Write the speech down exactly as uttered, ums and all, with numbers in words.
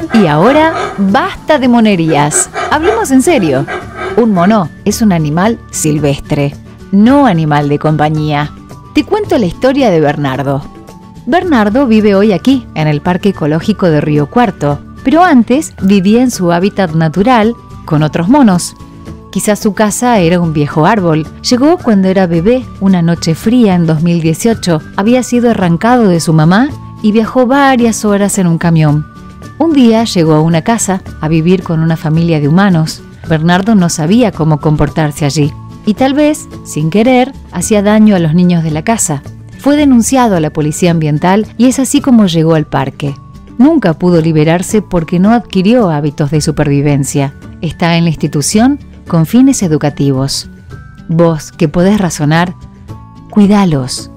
Y ahora, basta de monerías. Hablemos en serio. Un mono es un animal silvestre, no animal de compañía. Te cuento la historia de Bernardo. Bernardo vive hoy aquí, en el Parque Ecológico de Río Cuarto, pero antes vivía en su hábitat natural con otros monos. Quizás su casa era un viejo árbol. Llegó cuando era bebé, una noche fría en dos mil dieciocho. Había sido arrancado de su mamá y viajó varias horas en un camión. Un día llegó a una casa a vivir con una familia de humanos. Bernardo no sabía cómo comportarse allí y tal vez, sin querer, hacía daño a los niños de la casa. Fue denunciado a la policía ambiental y es así como llegó al parque. Nunca pudo liberarse porque no adquirió hábitos de supervivencia. Está en la institución con fines educativos. Vos, que podés razonar, cuidalos.